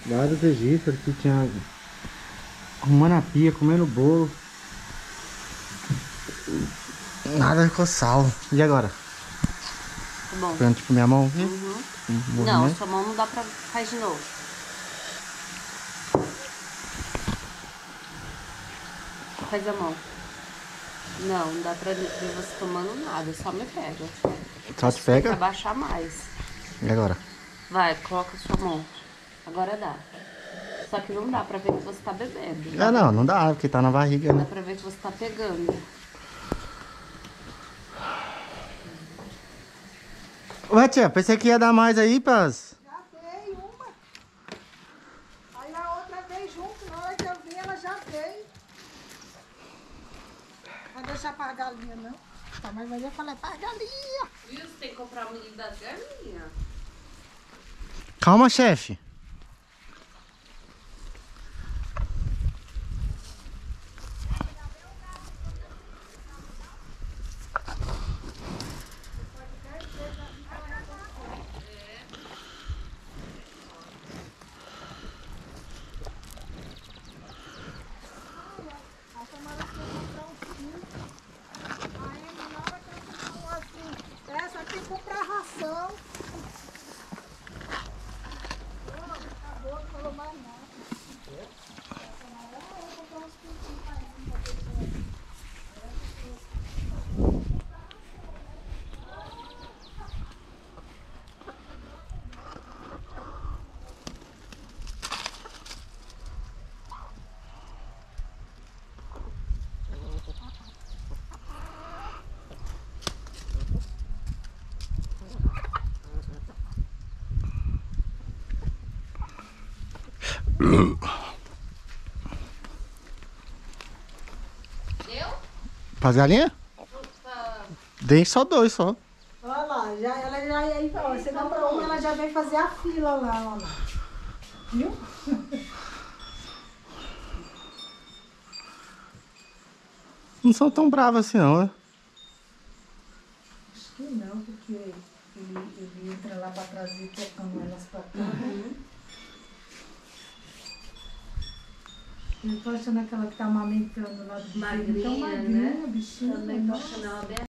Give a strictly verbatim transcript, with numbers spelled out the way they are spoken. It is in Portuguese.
Lá dos egípcios, que tinha arrumando a pia, comendo bolo. Nada ficou salvo. E agora? Tá bom. Pegando tipo minha mão aqui? Uhum. Um Não, movimento. sua mão não dá pra... Faz de novo. Faz a mão. Não, não dá pra ver você tomando nada, só me pega. Só te Você tem que pega? abaixar mais. E agora? Vai, coloca a sua mão. Agora dá. Só que não dá pra ver que você tá bebendo. Ah, não, não dá, porque tá na barriga, Dá né? pra ver que você tá pegando. Ué, tia, pensei que ia dar mais aí, Paz. Já veio uma. Aí a outra veio junto, na hora que eu vi, ela já veio. Vai deixar pra galinha, não? Tá, mas vai falar, pra galinha. Viu? Você tem que comprar o milho das galinhas. Calma, chefe. Essa tem que comprar ração. Acabou, não falou mais nada. Deu? Pras galinhas? Tá. Dei só dois, só. Olha lá, já, ela já aí, ó, você dá pra uma, ela já vem fazer a fila lá, olha lá. Viu? Não são tão bravas assim, não, né? Acho que não, porque ele, ele entra lá pra trás e tocando elas pra cá. Uhum. Eu tô achando aquela que tá amamentando lá do Magrinha, tão magrinha, né? bichinha. Também tô nossa. achando ela bem